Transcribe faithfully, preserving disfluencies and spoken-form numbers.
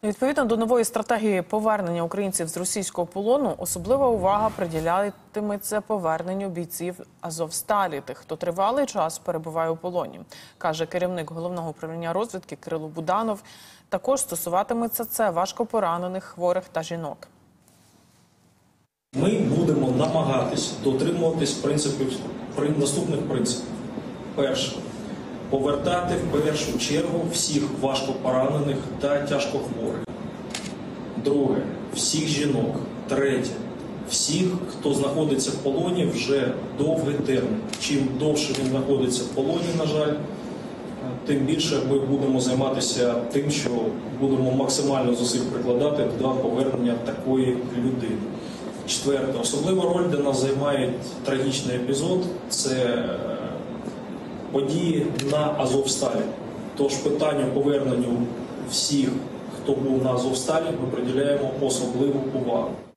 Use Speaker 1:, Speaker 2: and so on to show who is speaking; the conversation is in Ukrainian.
Speaker 1: Відповідно до нової стратегії повернення українців з російського полону, особлива увага приділятиметься поверненню бійців Азовсталі, тих, хто тривалий час перебуває у полоні, каже керівник Головного управління розвідки Кирило Буданов. Також стосуватиметься це важкопоранених, хворих та жінок.
Speaker 2: Ми будемо намагатись дотримуватись принципів, наступних принципів. Перше. Повертати в першу чергу всіх важкопоранених та тяжкохворих. Друге. Всіх жінок. Третє. Всіх, хто знаходиться в полоні вже довгий термін. Чим довше він знаходиться в полоні, на жаль, тим більше ми будемо займатися тим, що будемо максимально зусиль прикладати до повернення такої людини. Четверте. Особливу роль для нас займає трагічний епізод – це події на Азовсталі. Тож питанню поверненню всіх, хто був на Азовсталі, ми приділяємо особливу увагу.